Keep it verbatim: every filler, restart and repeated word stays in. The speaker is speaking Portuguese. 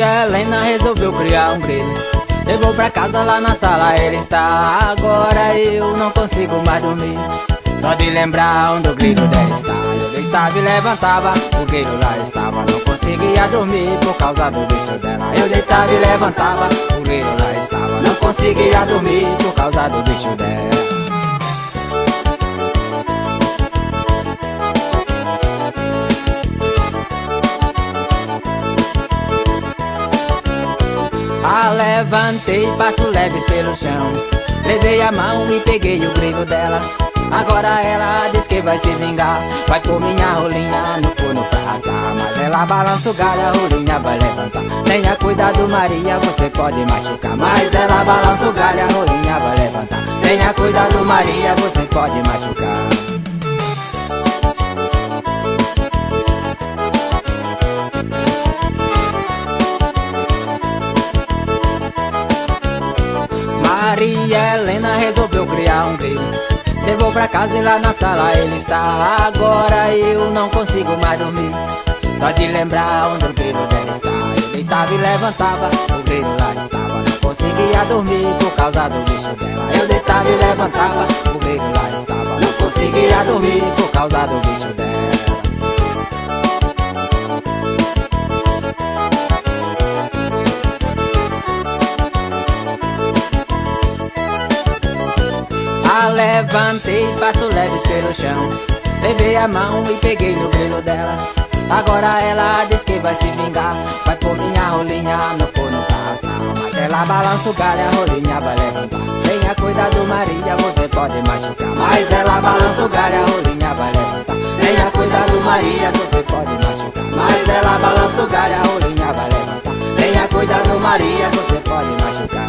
Maria Helena resolveu criar um grilo. Levou pra casa, lá na sala ele está. Agora eu não consigo mais dormir, só de lembrar onde o grilo dela está. Eu deitava e levantava, o grilo lá estava. Não conseguia dormir por causa do bicho dela. Eu deitava e levantava, o grilo lá estava. Não conseguia dormir por causa do bicho dela. Ah, levantei, passo leves pelo chão. Levei a mão e peguei o grilo dela. Agora ela diz que vai se vingar. Vai pôr minha rolinha no forno pra assar. Mas ela balança o galho, a rolinha vai levantar. Tenha cuidado, Maria, você pode machucar. Mas ela balança o galho, a rolinha vai levantar. Tenha cuidado, Maria, você pode machucar. Maria Helena resolveu criar um grilo. Levou pra casa e lá na sala ele está. Agora eu não consigo mais dormir, só de lembrar onde o grilo dela está. Eu deitava e levantava, o grilo lá estava. Não conseguia dormir por causa do bicho dela. Eu deitava e levantava, o grilo lá estava. Não conseguia dormir por causa do bicho dela. Ah, levantei, passo leves pelo chão. Levei a mão e peguei no grilo dela. Agora ela diz que vai se vingar. Vai pôr minha rolinha no forno pra assar. Mas ela balança o galho, a rolinha vai levantar. Tenha cuidado, Maria, você pode machucar. Mas ela balança o galho, a rolinha vai levantar. Tenha cuidado, Maria, você pode machucar. Mas ela balança o galho, a rolinha vai levantar. Tenha cuidado, Maria, você pode machucar.